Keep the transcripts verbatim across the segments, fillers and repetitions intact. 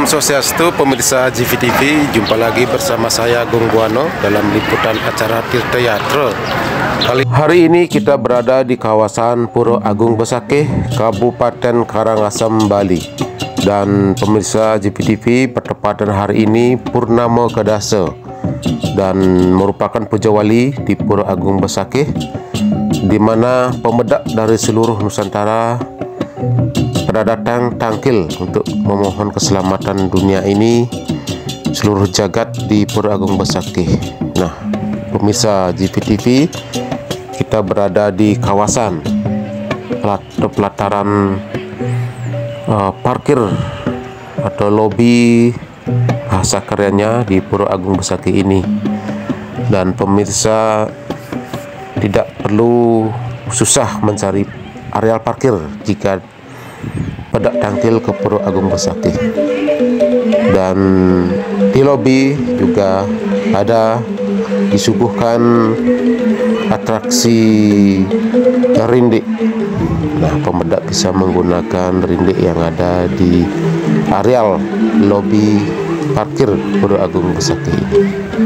Swastiastu, pemirsa G V T V, jumpa lagi bersama saya Agung Buano dalam liputan acara Tirta Yatra. Kali hari ini kita berada di kawasan Pura Agung Besakih, Kabupaten Karangasem, Bali. Dan pemirsa G V T V, bertepatan hari ini Purnama Kedasa dan merupakan puja wali di Pura Agung Besakih, di mana pemedak dari seluruh Nusantara pada datang tangkil untuk memohon keselamatan dunia ini, seluruh jagat di Pura Agung Besakih. Nah, pemirsa G V T V, kita berada di kawasan pelataran uh, parkir atau lobi bahasa kerennya di Pura Agung Besakih ini. Dan pemirsa tidak perlu susah mencari areal parkir jika pedak tangkil ke Pura Agung Besakih. Dan di lobi juga ada disuguhkan atraksi rindik. Nah, pemedak bisa menggunakan rindik yang ada di areal lobi parkir Pura Agung Besakih ini.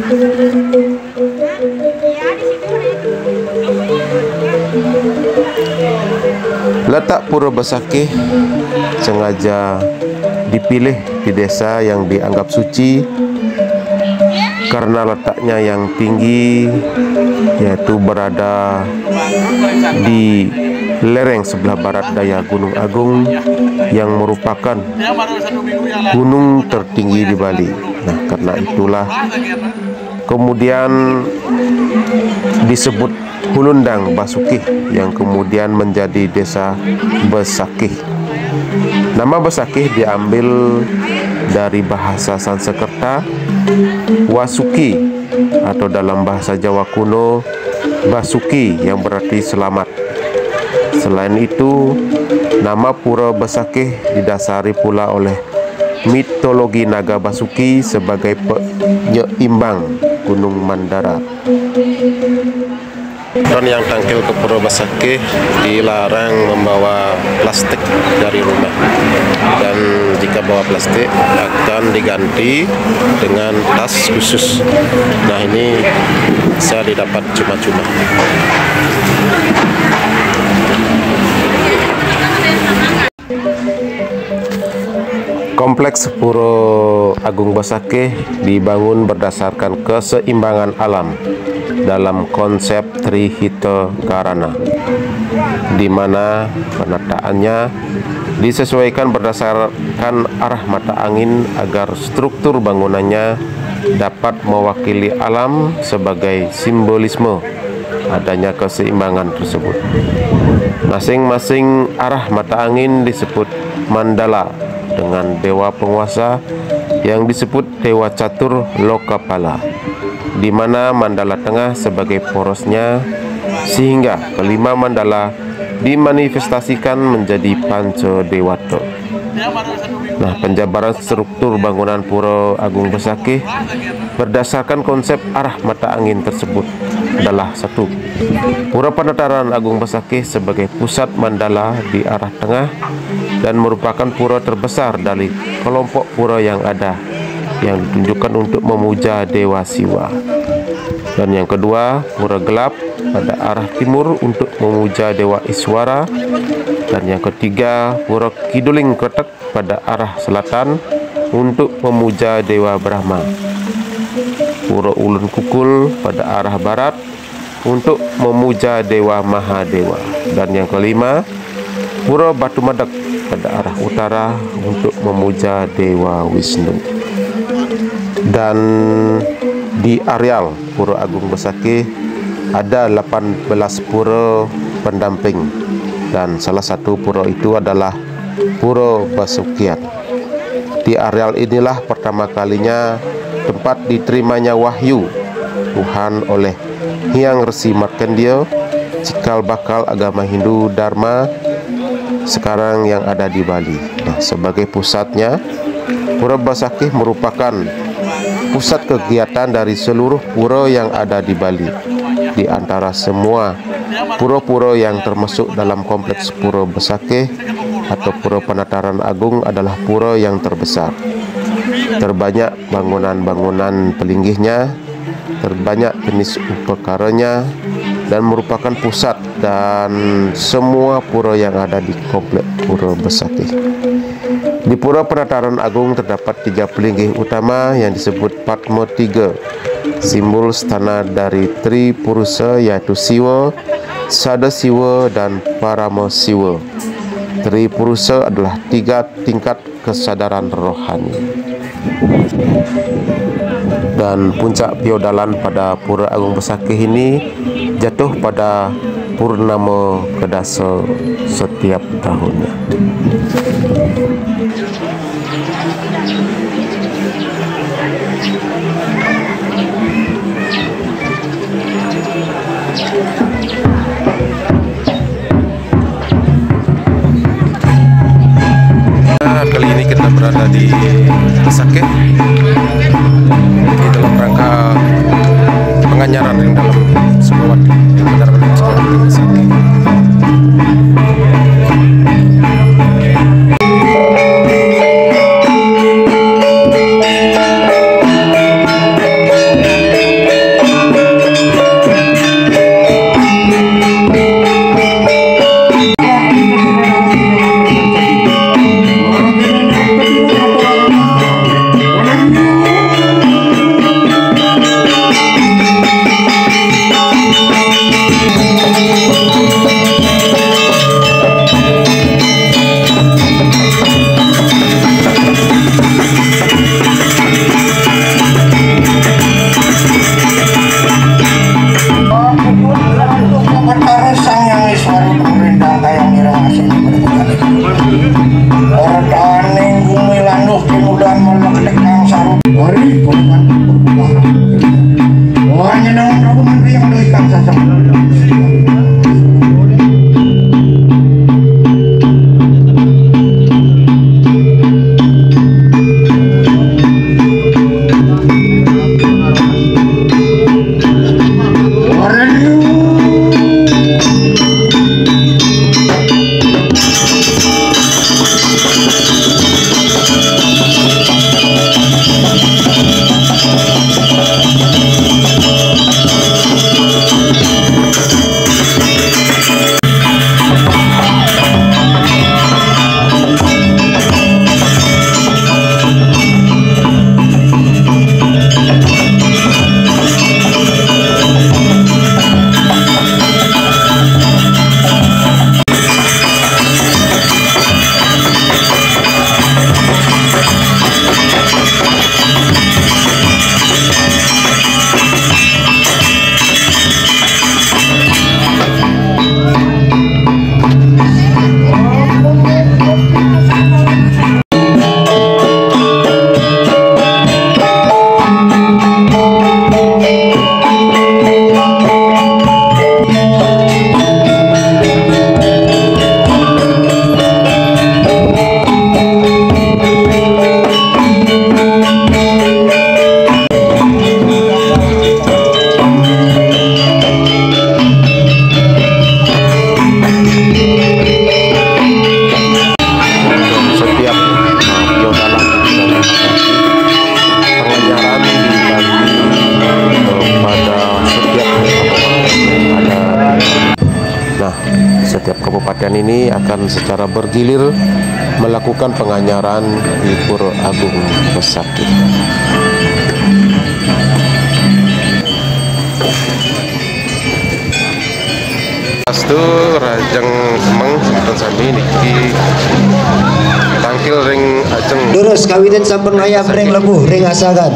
Letak Pura Besakih sengaja dipilih di desa yang dianggap suci karena letaknya yang tinggi, yaitu berada di lereng sebelah barat daya Gunung Agung yang merupakan gunung tertinggi di Bali. Nah, karena itulah kemudian disebut Hulundang Basukih, yang kemudian menjadi desa Besakih. Nama Besakih diambil dari bahasa Sanskerta Wasuki, atau dalam bahasa Jawa kuno Basuki, yang berarti selamat. Selain itu, nama Pura Besakih didasari pula oleh mitologi naga Basuki sebagai penyeimbang Gunung Mandara. Dan yang tangkil ke Pura Besakih dilarang membawa plastik dari rumah, dan jika bawa plastik akan diganti dengan tas khusus. Nah, ini saya didapat cuma-cuma. Kompleks Pura Agung Besakih dibangun berdasarkan keseimbangan alam dalam konsep Trihita Karana, di mana penataannya disesuaikan berdasarkan arah mata angin agar struktur bangunannya dapat mewakili alam sebagai simbolisme adanya keseimbangan tersebut. Masing-masing arah mata angin disebut mandala dengan dewa penguasa yang disebut Dewa Catur Lokapala, di mana mandala tengah sebagai porosnya, sehingga kelima mandala dimanifestasikan menjadi Panca Dewata. Nah, penjabaran struktur bangunan Pura Agung Besakih berdasarkan konsep arah mata angin tersebut adalah: satu, Pura Penataran Agung Besakih sebagai pusat mandala di arah tengah dan merupakan pura terbesar dari kelompok pura yang ada, yang ditunjukkan untuk memuja Dewa Siwa. Dan yang kedua, Pura Gelap pada arah timur untuk memuja Dewa Iswara. Dan yang ketiga, Pura Kiduling Kretek pada arah selatan untuk memuja Dewa Brahma. Pura Ulun Kukul pada arah barat untuk memuja Dewa Mahadewa. Dan yang kelima, Pura Batu Medek pada arah utara untuk memuja Dewa Wisnu. Dan di areal Pura Agung Besakih ada delapan belas pura pendamping, dan salah satu pura itu adalah Pura Basukiat. Di areal inilah pertama kalinya tempat diterimanya wahyu Tuhan oleh Hyang Resi Markandeya, cikal bakal agama Hindu Dharma sekarang yang ada di Bali. Nah, sebagai pusatnya, Pura Besakih merupakan pusat kegiatan dari seluruh pura yang ada di Bali. Di antara semua pura-pura yang termasuk dalam kompleks Pura Besakih atau Pura Penataran Agung adalah pura yang terbesar. terbanyak bangunan-bangunan pelinggihnya, terbanyak jenis upakaranya, dan merupakan pusat dan semua pura yang ada di komplek Pura Besakih. Di Pura Penataran Agung terdapat tiga pelinggih utama yang disebut Padma Tiga, simbol stana dari Tri Purusa, yaitu Siwa, Sada Siwa, dan Parama Siwa. Tri Purusa adalah tiga tingkat kesadaran rohani. Dan puncak piodalan pada Pura Agung Besakih ini jatuh pada Purnama Kedasa setiap tahunnya. Nah, kali ini kita berada di Besakih di dalam rangka penganyaran yang dalam sebuah benar-benar sebuah Besakih. Setiap kabupaten ini akan secara bergilir melakukan penganyaran di Pura Agung Besakih. Astu Rajang Semeng dan sami niki tangkil ring ajeng. Durus kawitan sampun ayam ring lebuh ring asagan.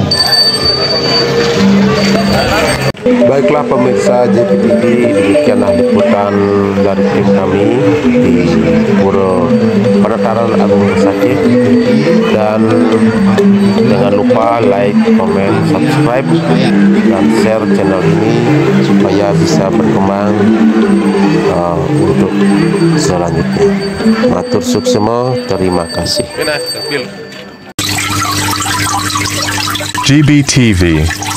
Baiklah pemirsa J P T V, demikianlah liputan dari tim kami di Pura Penataran Agung Besakih, dan jangan lupa like, komen, subscribe, dan share channel ini supaya bisa berkembang uh, untuk selanjutnya. Matur suksema, terima kasih. G B T V